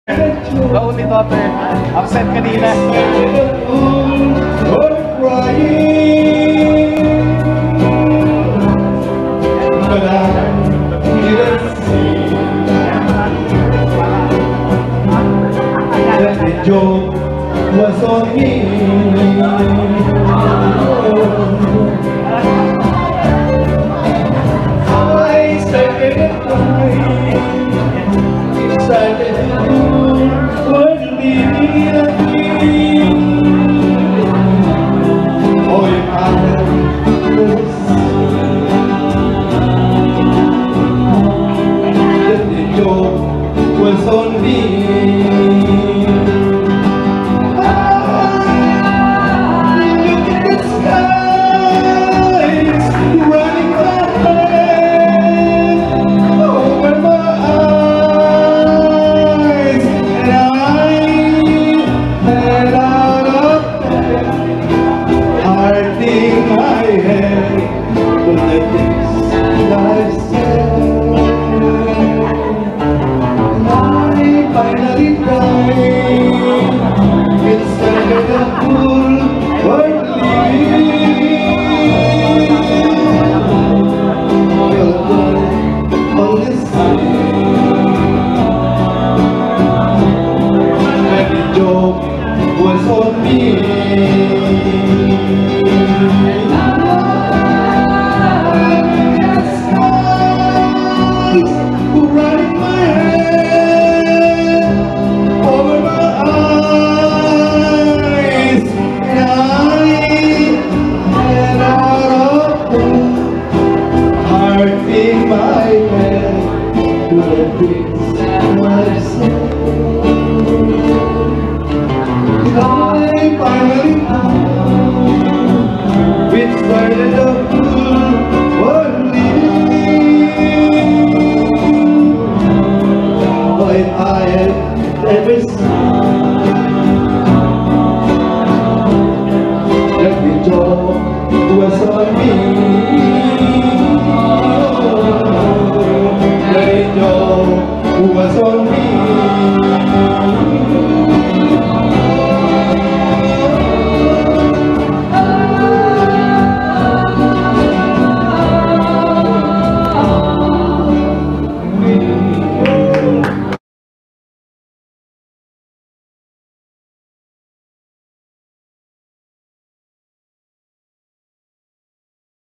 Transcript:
The only daughter, absent kanina. But I didn't see that the joke was on me. I started to cry, started to do what me. Oh, if I had that the joke was on me. Was on me. Running my head over my eyes, and I had out of heart in my head to the things myself. I finally found which side of the